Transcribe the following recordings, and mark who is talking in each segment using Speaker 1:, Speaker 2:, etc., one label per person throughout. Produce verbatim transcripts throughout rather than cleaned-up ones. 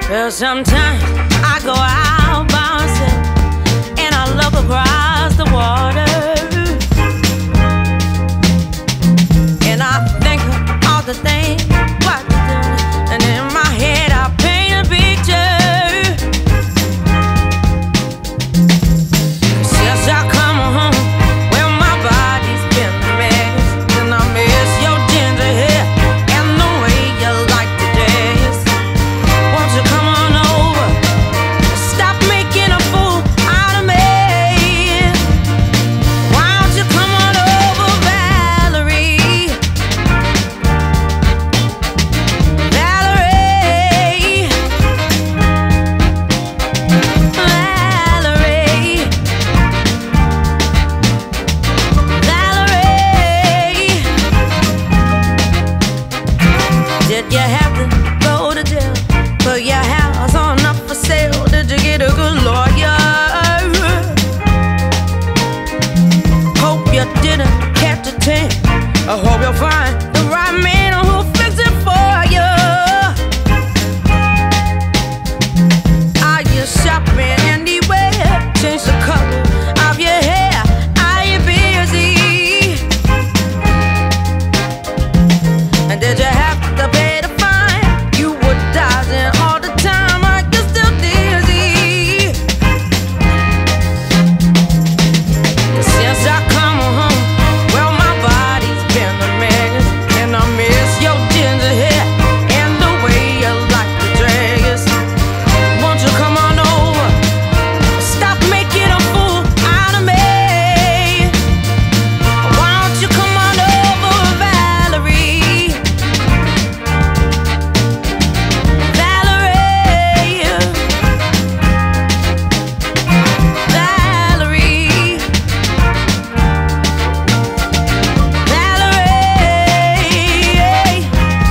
Speaker 1: Well, sometimes I go out by myself and I look across the water, and I think of all the things what to do, and in my head I paint a picture. Since I come home, well, my body's been a mess, and I miss your ginger hair and the way you like to dance. Won't you come on over? Stop making a fool out of me. Why don't you come on over, Valerie? Valerie, Valerie, Valerie. Did you have to go to jail? Put your house on up for sale? Did you get a good lawyer? Hope you didn't catch a tan. I hope you'll find the right man who'll fix it for you. Are you shopping anywhere? Change the color of your hair. Are you busy? And did you have to pay the fine? You were dodging all the time. Are you still dizzy? Since I come home, well, my body's been a mess, and I miss your ginger hair and the way you like to dress. Won't you come on over? Stop making a fool out of me. Why don't you come on over, Valerie? Valerie, Valerie, Valerie.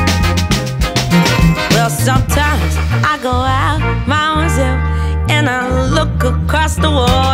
Speaker 1: Well, sometimes I go out by myself and I look across the water,